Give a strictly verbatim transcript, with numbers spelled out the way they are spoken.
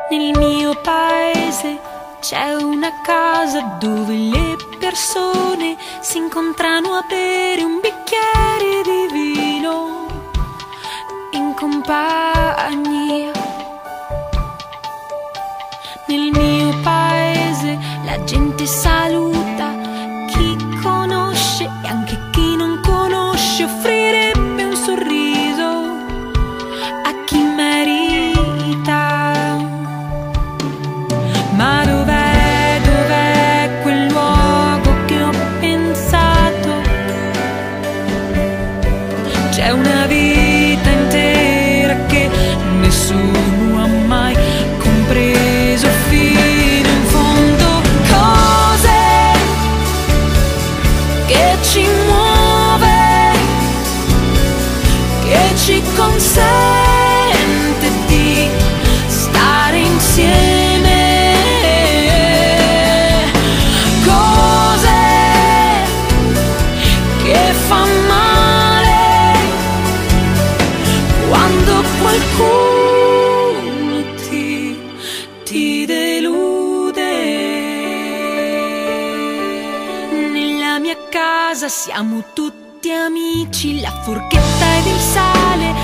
Nel mio paese c'è una casa dove le persone si incontrano a bere un bicchiere di vino in compagnia. Nel mio paese la gente saluta chi conosce e anche chi non conosce, offrirebbe un sorriso a chi merita. Ma dov'è, dov'è quel luogo che ho pensato? C'è una vita intera che nessuno ha mai compreso fino in fondo. Cose che ci muove, che ci consente di stare insieme. Cose che fa male quando qualcuno ti, ti delude. Nella mia casa siamo tutti amici, la forchetta ed il sale